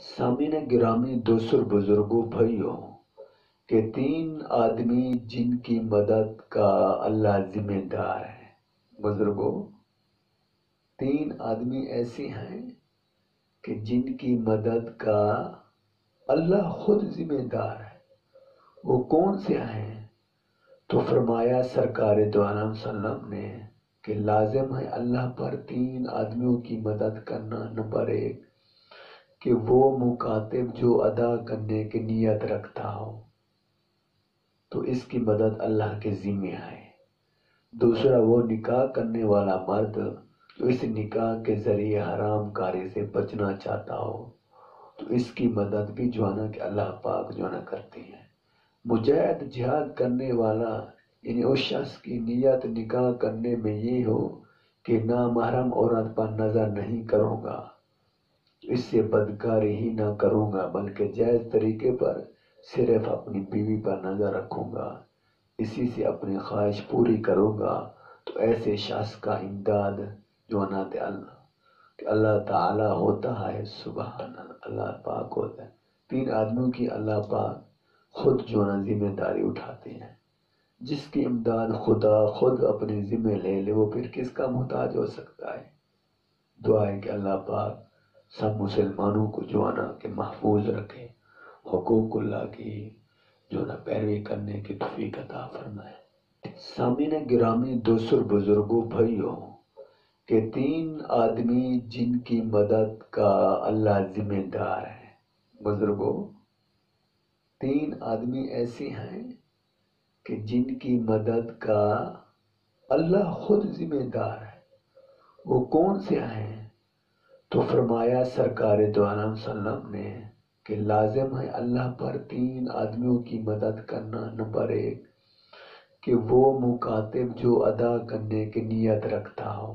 सामीन गिरामी दोसर बुजुर्गों भाइयों के तीन आदमी जिनकी मदद का अल्लाह जिम्मेदार है। बुजुर्गों, तीन आदमी ऐसे हैं कि जिनकी मदद का अल्लाह खुद जिम्मेदार है। वो कौन से हैं? तो फरमाया सरकार दो आलम सल्लम ने कि लाजिम है अल्लाह पर तीन आदमियों की मदद करना। नंबर एक, कि वो मुकातिब जो अदा करने की नियत रखता हो तो इसकी मदद अल्लाह के जिम्मे है। दूसरा, वो निकाह करने वाला मर्द जो इस निकाह के जरिए हराम कारी से बचना चाहता हो तो इसकी मदद भी जो है ना कि अल्लाह पाक जो है ना करती है। मुजाहिद जिहाद करने वाला यानी उस शख्स की नियत निकाह करने में ये हो कि नामहरम औरत पर नजर नहीं करूंगा, इससे बदकारी ही ना करूंगा, बल्कि जायज तरीके पर सिर्फ अपनी बीवी पर नजर रखूंगा, इसी से अपनी ख्वाहिश पूरी करूंगा। तो ऐसे शख्स का इमदाद जो ना अल्लाह ताला होता है। सुभान अल्लाह पाक होता है। तीन आदमियों की अल्लाह पाक खुद जो ना जिम्मेदारी उठाते हैं। जिसकी इमदाद खुदा खुद अपने जिम्मे ले ले वो फिर किसका मोहताज हो सकता है। दुआ है कि अल्लाह पाक सब मुसलमानों को जो है ना कि महफूज रखे, हुकूकुल्लाह की जो ना पैरवी करने की तौफीक अता फरमाए। सामीन गिरामी दोसर बुजुर्गों भाइयों के तीन आदमी जिनकी मदद का अल्लाह जिम्मेदार है। बुजुर्गों, तीन आदमी ऐसे हैं कि जिनकी मदद का अल्लाह खुद जिम्मेदार है। वो कौन से हैं? तो फरमाया सरकार दो आलम सल्लम ने कि लाजिम है अल्लाह पर तीन आदमियों की मदद करना। नंबर एक, कि वो मुकातिब जो अदा करने की नियत रखता हो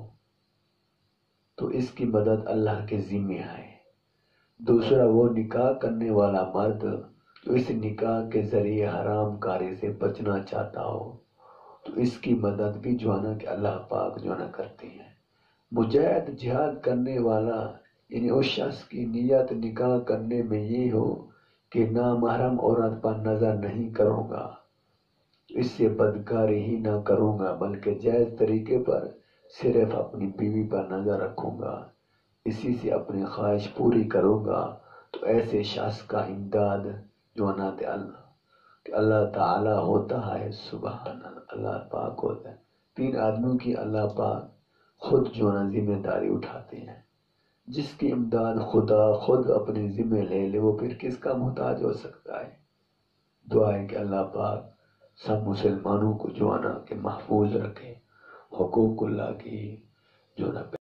तो इसकी मदद अल्लाह के जिम्मे है। दूसरा, वो निकाह करने वाला मर्द जो इस निकाह के जरिए हराम कारी से बचना चाहता हो तो इसकी मदद भी जो है ना कि अल्लाह पाक जो है ना करती है। मुजाहिद जिहाद करने वाला यानी उस शख्स की नियत निकाह करने में ये हो कि नामहरम औरत पर नजर नहीं करूंगा, इससे बदकारी ही ना करूंगा, बल्कि जायज तरीके पर सिर्फ अपनी बीवी पर नजर रखूंगा, इसी से अपनी ख्वाहिश पूरी करूंगा। तो ऐसे शख्स का इमदाद जो ना अल्लाह ताला होता है। सुभान अल्लाह पाक होता है। तीन आदमियों की अल्लाह पाक खुद जो ना जिम्मेदारी उठाते हैं। जिसकी इमदाद खुदा खुद अपने जिम्मे ले ले वो फिर किसका मोहताज हो सकता है। दुआ है कि अल्लाह पाक सब मुसलमानों को जो है ना कि महफूज रखे, हुकूकुल्लाह की जो ना